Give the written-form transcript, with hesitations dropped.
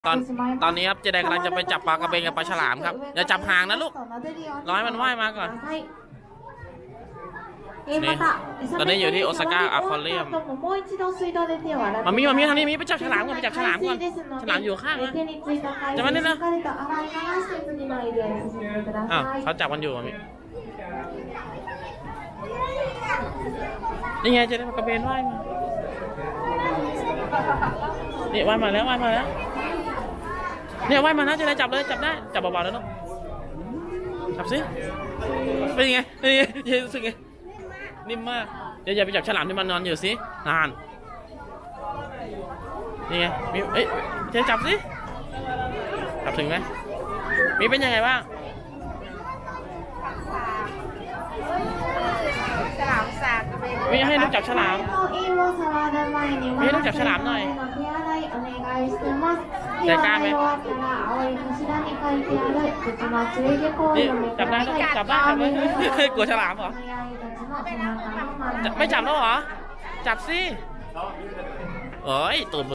ตอนนี้ครับเจไดกำลังจะไปจับปลากระเบนกับปลาฉลามครับอย่าจับหางนะลูกรอให้มันว่ายมาก่อนนี่ตอนนี้อยู่ที่โอซาก้าอควาเรียมมามีทางนี้มีไปจับฉลามก่อนฉลามอยู่ข้างนะจะมาเนี่ยนะอ้าวเขาจับกันอยู่มามีนี่ไงเจไดปลากระเบนว่ายมานี่ว่ายมาแล้วเนี่ยว่ายมานะจะได้จับเลยจับได้จับเบาๆแล้วเนาะจับสิเป็นยังไงรู้สึกไงนิ่มมากเดี๋ยวอย่าไปจับฉลามที่มันนอนอยู่สินานนี่ไงมีจะจับสิจับถึงไหมมีเป็นยังไงบ้างมีให้ลูกจับฉลามมีให้ลูกจับฉลามหน่อยใจกล้าไหมนี่จับได้เลยกลัวฉลามเหรอไม่จับแล้วเหรอจับสิเอ้ยตูด